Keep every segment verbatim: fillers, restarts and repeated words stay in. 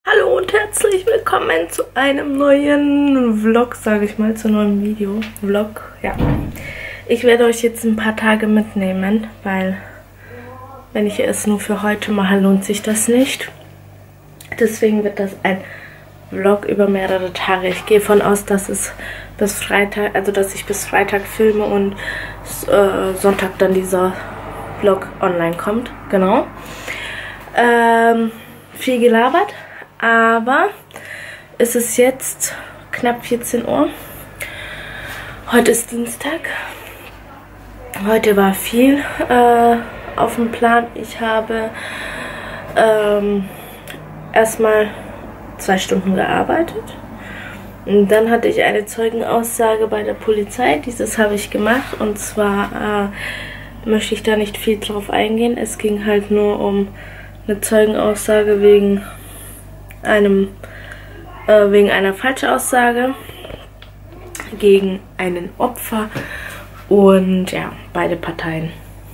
Hallo und herzlich willkommen zu einem neuen Vlog, sage ich mal, zu einem neuen Video. Vlog, ja. Ich werde euch jetzt ein paar Tage mitnehmen, weil wenn ich es nur für heute mache, lohnt sich das nicht. Deswegen wird das ein Vlog über mehrere Tage. Ich gehe davon aus, dass es bis Freitag, also dass ich bis Freitag filme und äh, Sonntag dann dieser Vlog online kommt. Genau. Ähm, viel gelabert, aber es ist jetzt knapp vierzehn Uhr. Heute ist Dienstag. Heute war viel äh, auf dem Plan. Ich habe ähm, erstmal zwei Stunden gearbeitet. Und dann hatte ich eine Zeugenaussage bei der Polizei. Dieses habe ich gemacht. Und zwar äh, möchte ich da nicht viel drauf eingehen. Es ging halt nur um eine Zeugenaussage wegen einem äh, wegen einer Falschaussage gegen einen Opfer. Und ja, beide Parteien.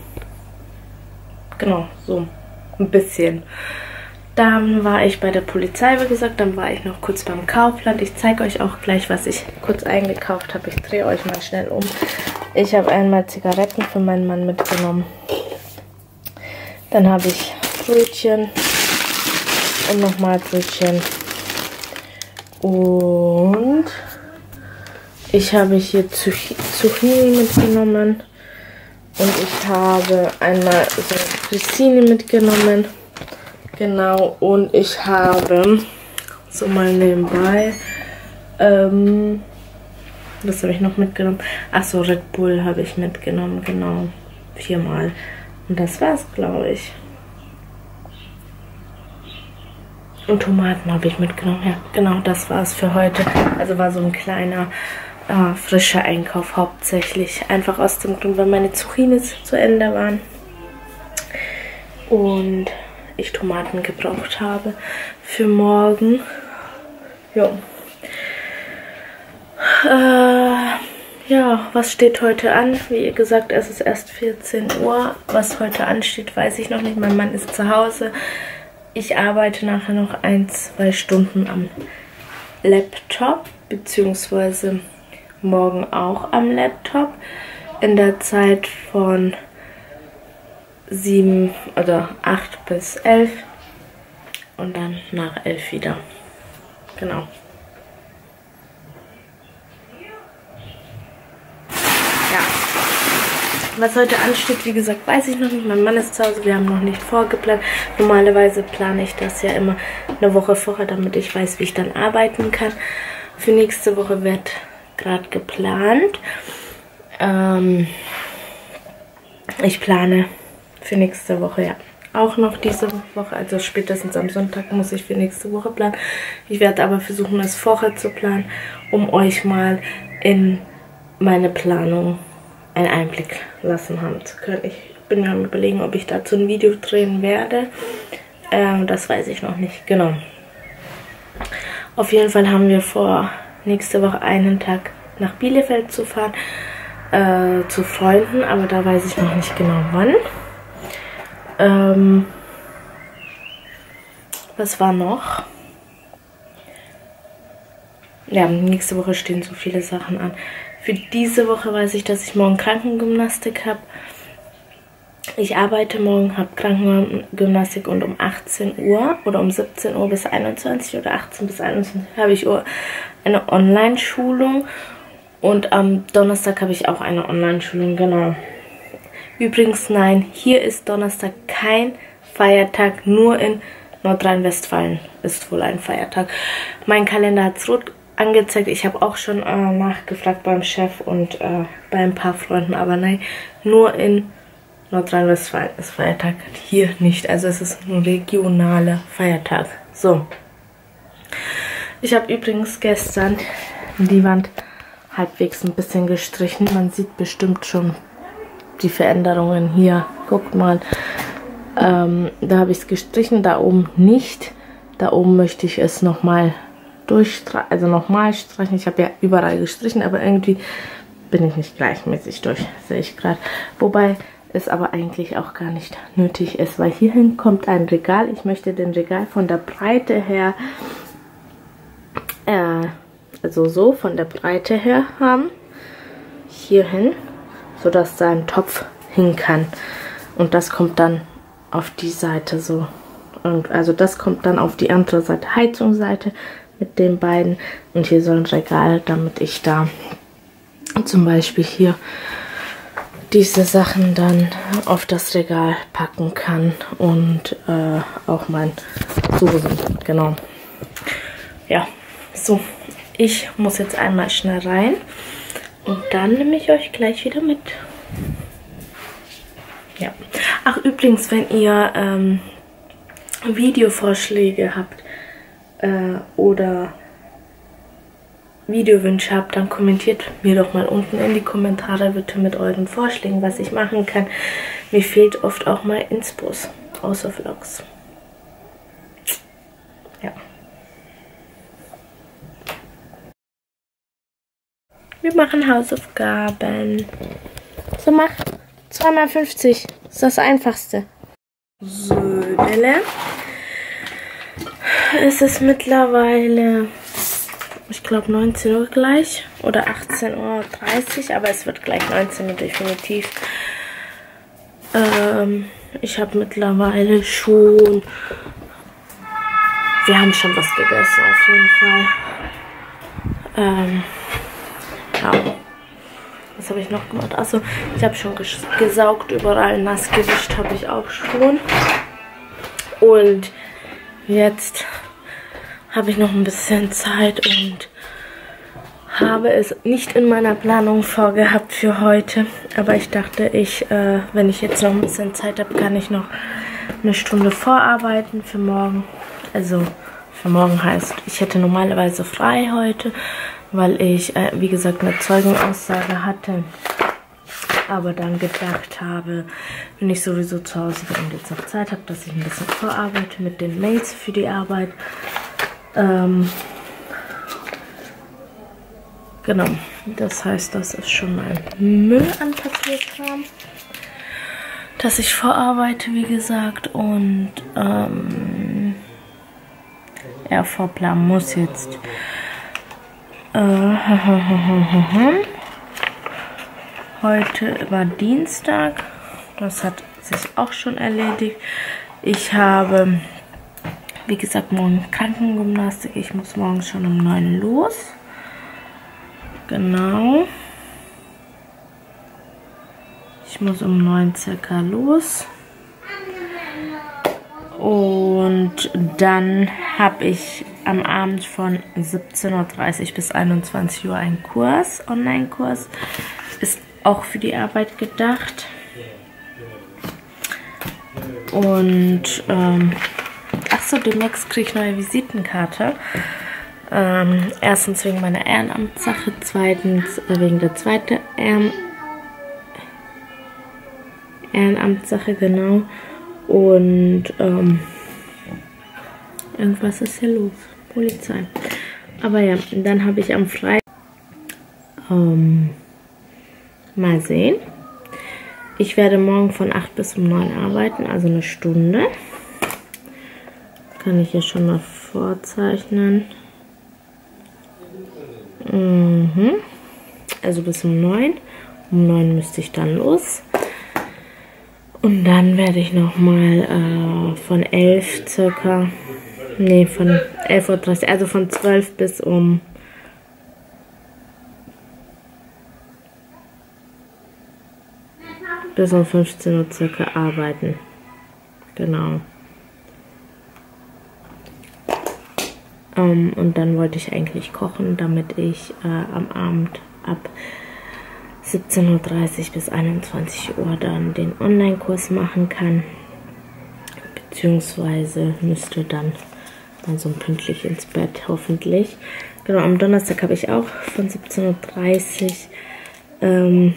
Genau, so ein bisschen. Dann war ich bei der Polizei, wie gesagt, dann war ich noch kurz beim Kaufland. Ich zeige euch auch gleich, was ich kurz eingekauft habe. Ich drehe euch mal schnell um. Ich habe einmal Zigaretten für meinen Mann mitgenommen. Dann habe ich Brötchen und nochmal Brötchen. Und ich habe hier Zucchini mitgenommen. Und ich habe einmal so Grissini mitgenommen. Genau, und ich habe, so mal nebenbei, ähm, was habe ich noch mitgenommen? Achso, Red Bull habe ich mitgenommen, genau, viermal. Und das war's, glaube ich. Und Tomaten habe ich mitgenommen, ja, genau, das war's für heute. Also war so ein kleiner, äh, frischer Einkauf hauptsächlich. Einfach aus dem Grund, weil meine Zucchinis zu Ende waren. Und ich Tomaten gebraucht habe für morgen. Ja. Äh, ja, was steht heute an? Wie gesagt, es ist erst vierzehn Uhr. Was heute ansteht, weiß ich noch nicht. Mein Mann ist zu Hause. Ich arbeite nachher noch ein, zwei Stunden am Laptop, beziehungsweise morgen auch am Laptop. In der Zeit von sieben oder acht bis elf und dann nach elf wieder. Genau. Ja. Was heute ansteht, wie gesagt, weiß ich noch nicht. Mein Mann ist zu Hause, wir haben noch nicht vorgeplant. Normalerweise plane ich das ja immer eine Woche vorher, damit ich weiß, wie ich dann arbeiten kann. Für nächste Woche wird gerade geplant. Ähm, ich plane für nächste Woche, ja. Auch noch diese Woche, also spätestens am Sonntag muss ich für nächste Woche planen. Ich werde aber versuchen, es vorher zu planen, um euch mal in meine Planung einen Einblick lassen haben zu können. Ich bin mir am Überlegen, ob ich dazu ein Video drehen werde. Ähm, das weiß ich noch nicht, genau. Auf jeden Fall haben wir vor, nächste Woche einen Tag nach Bielefeld zu fahren, äh, zu Freunden, aber da weiß ich noch nicht genau wann. Ähm, was war noch? Ja, nächste Woche stehen so viele Sachen an. Für diese Woche weiß ich, dass ich morgen Krankengymnastik habe. Ich arbeite morgen, habe Krankengymnastik und um achtzehn Uhr oder um siebzehn Uhr bis einundzwanzig oder achtzehn bis einundzwanzig habe ich eine Online-Schulung. Und am Donnerstag habe ich auch eine Online-Schulung, genau. Übrigens, nein, hier ist Donnerstag kein Feiertag, nur in Nordrhein-Westfalen ist wohl ein Feiertag. Mein Kalender hat es rot angezeigt, ich habe auch schon äh, nachgefragt beim Chef und äh, bei ein paar Freunden, aber nein, nur in Nordrhein-Westfalen ist Feiertag, hier nicht, also es ist ein regionaler Feiertag. So, ich habe übrigens gestern die Wand halbwegs ein bisschen gestrichen, man sieht bestimmt schon die Veränderungen hier. Guckt mal, ähm, da habe ich es gestrichen, da oben nicht. Da oben möchte ich es nochmal durchstreichen, also nochmal streichen. Ich habe ja überall gestrichen, aber irgendwie bin ich nicht gleichmäßig durch, sehe ich gerade. Wobei es aber eigentlich auch gar nicht nötig ist, weil hierhin kommt ein Regal. Ich möchte den Regal von der Breite her äh, also so von der Breite her haben. Hier hin, sodass da ein Topf hin kann. Und das kommt dann auf die Seite so. Und also das kommt dann auf die andere Seite, Heizungsseite mit den beiden. Und hier soll ein Regal, damit ich da zum Beispiel hier diese Sachen dann auf das Regal packen kann. Und äh, auch mein Soßen, genau. Ja, so. Ich muss jetzt einmal schnell rein. Und dann nehme ich euch gleich wieder mit. Ja. Ach, übrigens, wenn ihr ähm, Videovorschläge habt äh, oder Videowünsche habt, dann kommentiert mir doch mal unten in die Kommentare bitte mit euren Vorschlägen, was ich machen kann. Mir fehlt oft auch mal Inspos, außer Vlogs. Ja. Wir machen Hausaufgaben. So, mach zwei mal fünfzig. Das ist das Einfachste. So, Delle. Es ist mittlerweile, ich glaube, neunzehn Uhr gleich. Oder achtzehn Uhr dreißig. Aber es wird gleich neunzehn Uhr definitiv. Ähm, ich habe mittlerweile schon... Wir haben schon was gegessen, auf jeden Fall. Ähm... Ja. Was habe ich noch gemacht? Achso, ich habe schon ges gesaugt, überall nass gewischt habe ich auch schon. Und jetzt habe ich noch ein bisschen Zeit und habe es nicht in meiner Planung vorgehabt für heute. Aber ich dachte, ich, äh, wenn ich jetzt noch ein bisschen Zeit habe, kann ich noch eine Stunde vorarbeiten für morgen. Also für morgen heißt, ich hätte normalerweise frei heute, weil ich, äh, wie gesagt, eine Zeugenaussage hatte. Aber dann gedacht habe, wenn ich sowieso zu Hause bin und jetzt noch Zeit habe, dass ich ein bisschen vorarbeite mit den Mails für die Arbeit. Ähm, genau, das heißt, das ist schon mein Müll an Papierkram, dass ich vorarbeite, wie gesagt. Und ähm, ja, Vorplan muss jetzt... Heute war Dienstag, das hat sich auch schon erledigt. Ich habe, wie gesagt, morgen Krankengymnastik. Ich muss morgen schon um neun los. Genau. Ich muss um neun circa los. Und dann habe ich am Abend von siebzehn Uhr dreißig bis einundzwanzig Uhr einen Kurs, Online-Kurs. Ist auch für die Arbeit gedacht. Und, ähm, achso, demnächst kriege ich neue Visitenkarte. Ähm, erstens wegen meiner Ehrenamtssache, zweitens wegen der zweiten Ehren Ehrenamtssache, genau. Und, ähm, irgendwas ist hier los. Polizei. Aber ja, dann habe ich am Freitag, ähm, mal sehen. Ich werde morgen von acht bis um neun arbeiten, also eine Stunde. Kann ich hier schon mal vorzeichnen. Mhm. Also bis um neun. Um neun müsste ich dann los. Und dann werde ich nochmal äh, von elf circa, nee, von elf Uhr dreißig, also von zwölf bis um bis um fünfzehn Uhr circa arbeiten. Genau. Um, und dann wollte ich eigentlich kochen, damit ich äh, am Abend ab siebzehn Uhr dreißig bis einundzwanzig Uhr dann den Online-Kurs machen kann. Beziehungsweise müsste dann mal so pünktlich ins Bett, hoffentlich. Genau, am Donnerstag habe ich auch von siebzehn Uhr dreißig ähm,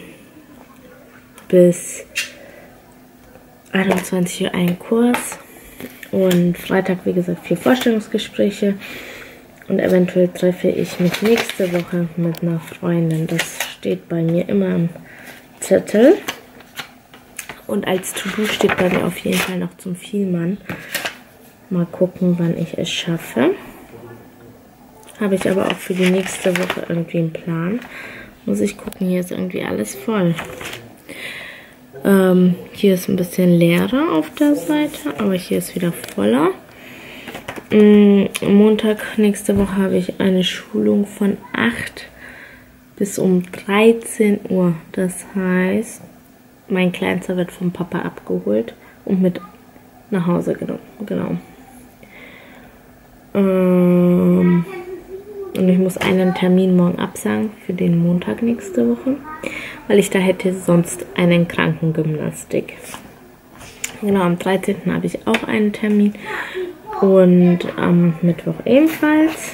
bis einundzwanzig Uhr einen Kurs. Und Freitag, wie gesagt, vier Vorstellungsgespräche. Und eventuell treffe ich mich nächste Woche mit einer Freundin. Das steht bei mir immer am Zettel. Und als To-Do steht bei mir auf jeden Fall noch zum Vielmann. Mal gucken, wann ich es schaffe. habe ich aber auch für die nächste Woche irgendwie einen Plan. Muss ich gucken, hier ist irgendwie alles voll. Ähm, hier ist ein bisschen leerer auf der Seite, aber hier ist wieder voller. Ähm, Montag nächste Woche habe ich eine Schulung von acht bis um dreizehn Uhr. Das heißt, mein Kleinster wird vom Papa abgeholt und mit nach Hause genommen. Genau. Ähm, und ich muss einen Termin morgen absagen für den Montag nächste Woche, weil ich da hätte sonst einen Krankengymnastik. Genau, am dreizehnten habe ich auch einen Termin und am Mittwoch ebenfalls.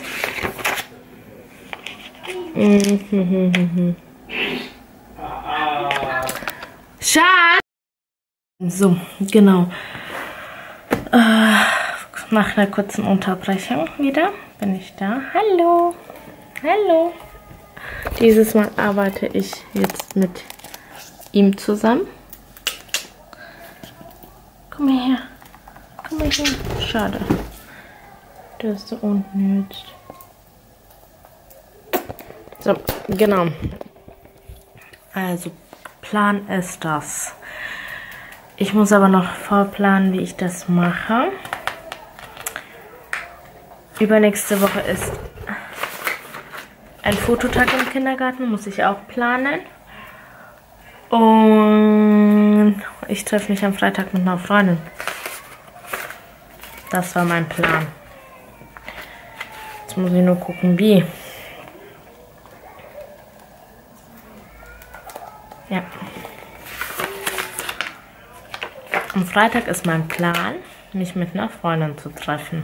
Schatz! So, genau. Äh, nach einer kurzen Unterbrechung wieder bin ich da. Hallo! Hallo! Dieses Mal arbeite ich jetzt mit ihm zusammen. Komm mal her. Komm mal her. Schade. Der ist da unten jetzt. So, genau. Also, Plan ist das. Ich muss aber noch vorplanen, wie ich das mache. Übernächste Woche ist ein Fototag im Kindergarten, muss ich auch planen. Und ich treffe mich am Freitag mit einer Freundin. Das war mein Plan. Jetzt muss ich nur gucken, wie. Ja. Am Freitag ist mein Plan, mich mit einer Freundin zu treffen.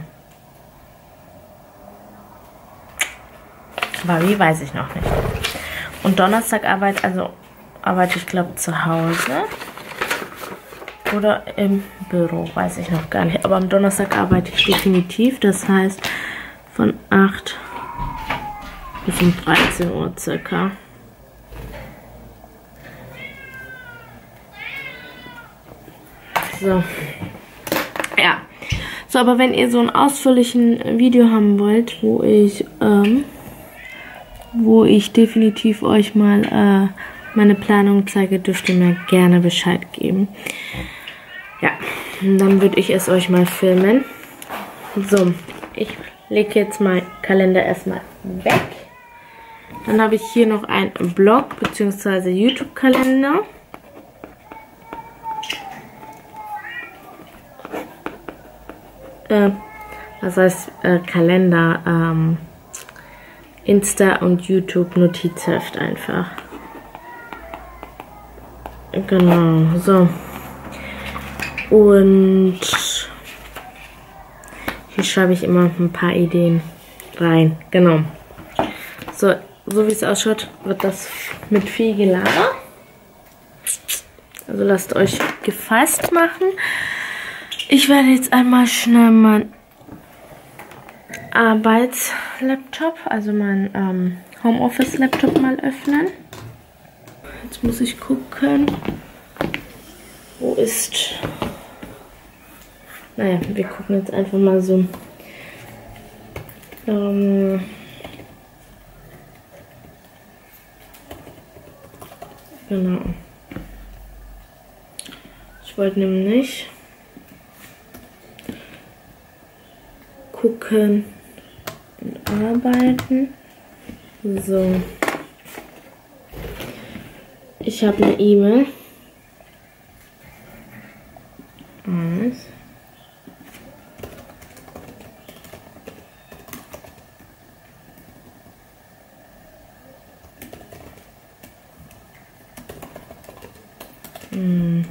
Aber wie, weiß ich noch nicht. Und Donnerstag arbeite, also arbeite ich glaube zu Hause oder im Büro, weiß ich noch gar nicht. Aber am Donnerstag arbeite ich definitiv, das heißt von acht bis um dreizehn Uhr circa. So. Ja. So, aber wenn ihr so ein ausführlichen Video haben wollt, wo ich ähm, wo ich definitiv euch mal äh, meine Planung zeige, dürft ihr mir gerne Bescheid geben. Ja, dann würde ich es euch mal filmen. So, ich lege jetzt meinen Kalender erstmal weg. Dann habe ich hier noch einen Blog bzw. YouTube-Kalender. Äh, was heißt äh, Kalender? Ähm, Insta und YouTube Notizheft einfach. Genau, so. Und hier schreibe ich immer ein paar Ideen rein. Genau. So, so wie es ausschaut, wird das mit viel Gelaber. Also lasst euch gefasst machen. Ich werde jetzt einmal schnell mein Arbeitslaptop, also mein ähm, Homeoffice-Laptop mal öffnen. Jetzt muss ich gucken, wo ist... Naja, wir gucken jetzt einfach mal so. Ähm, genau. Ich wollte nämlich gucken und arbeiten. So. Ich habe eine E-Mail. Eins. Hm.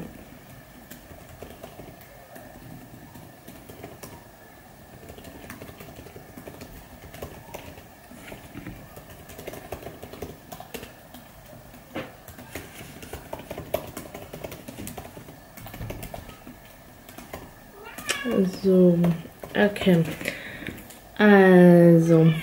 So, okay. Also.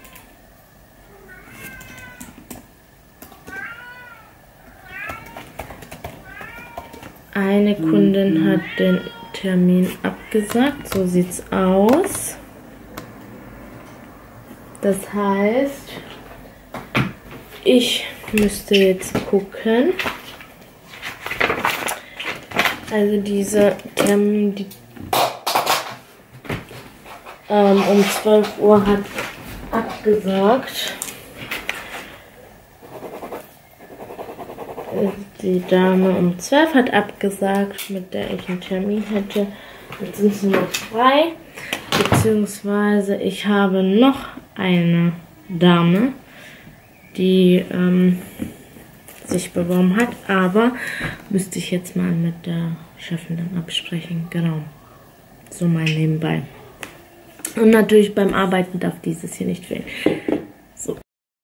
Eine Kundin hat den Termin abgesagt. So sieht's aus. Das heißt, ich müsste jetzt gucken. Also diese Termin, die ähm, um zwölf Uhr hat abgesagt. Die Dame um zwölf hat abgesagt, mit der ich einen Termin hätte. Jetzt sind sie noch frei. Beziehungsweise ich habe noch eine Dame, die ähm, sich beworben hat. Aber müsste ich jetzt mal mit der Chefin dann absprechen. Genau. So mein Nebenbei. Und natürlich beim Arbeiten darf dieses hier nicht fehlen. So.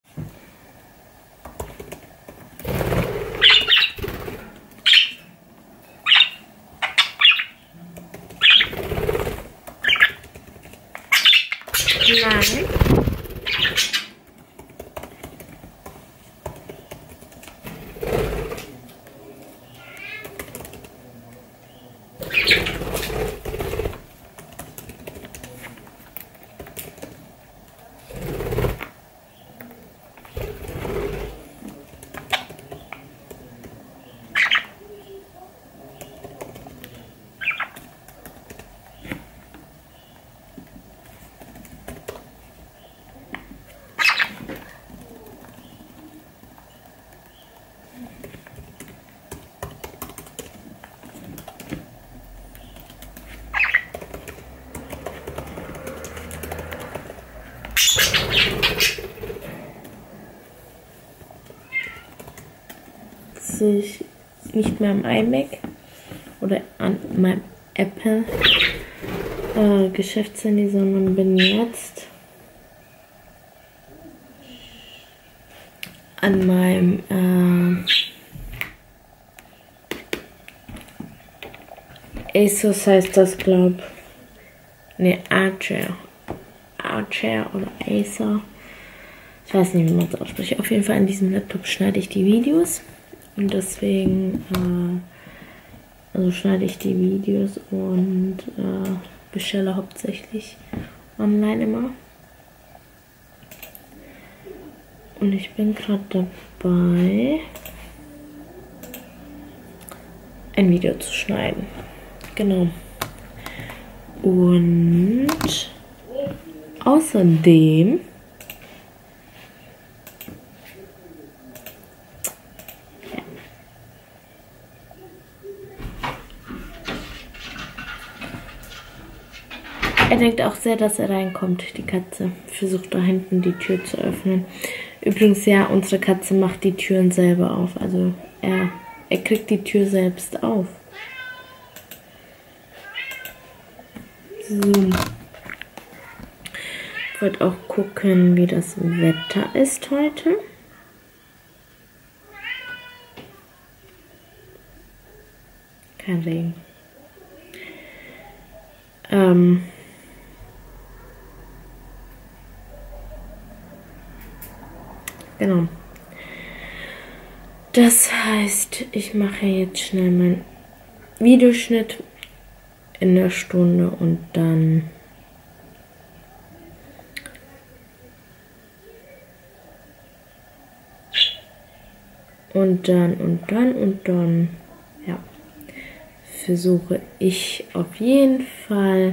Nein. Ich nicht mehr am iMac oder an meinem Apple äh, Geschäftshandy, sondern bin jetzt an meinem äh, Asus heißt das, glaube ich. Ne, Archer. Archer oder Acer. Ich weiß nicht, wie man es ausspricht. Auf jeden Fall an diesem Laptop schneide ich die Videos. Und deswegen äh, also schneide ich die Videos und äh, bestelle hauptsächlich online immer. Und ich bin gerade dabei, ein Video zu schneiden. Genau. Und außerdem er denkt auch sehr, dass er reinkommt, die Katze. Versucht da hinten die Tür zu öffnen. Übrigens, ja, unsere Katze macht die Türen selber auf. Also er, er kriegt die Tür selbst auf. So. Ich wollte auch gucken, wie das Wetter ist heute. Kein Regen. Ähm... Genau. Das heißt, ich mache jetzt schnell meinen Videoschnitt in der Stunde und dann und dann und dann und dann ja, versuche ich auf jeden Fall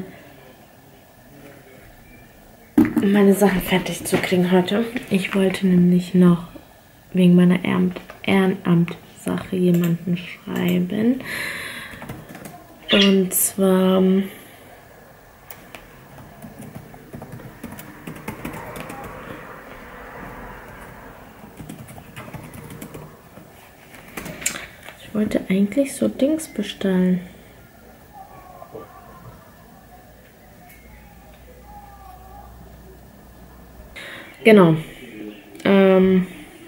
meine Sachen fertig zu kriegen heute. Ich wollte nämlich noch wegen meiner Ehrenamtssache jemanden schreiben. Und zwar ich wollte eigentlich so Dings bestellen. Genau. Ähm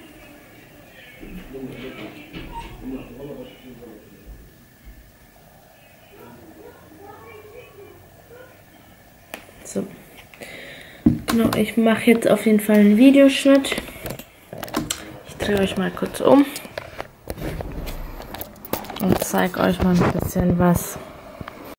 so. Genau, ich mache jetzt auf jeden Fall einen Videoschnitt. Ich drehe euch mal kurz um und zeige euch mal ein bisschen was.